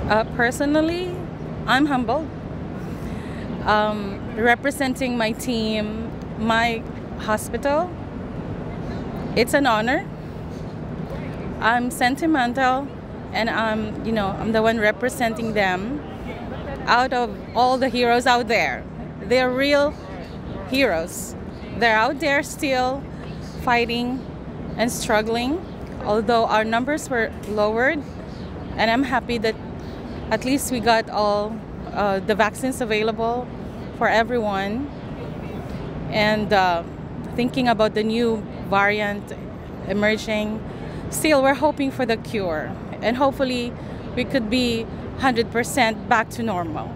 Personally, I'm humbled. Representing my team, my hospital, it's an honor. I'm sentimental, and I'm the one representing them. Out of all the heroes out there, they're real heroes. They're out there still fighting and struggling, although our numbers were lowered. And I'm happy that at least we got all the vaccines available for everyone. And thinking about the new variant emerging, still we're hoping for the cure. And hopefully we could be 100% back to normal.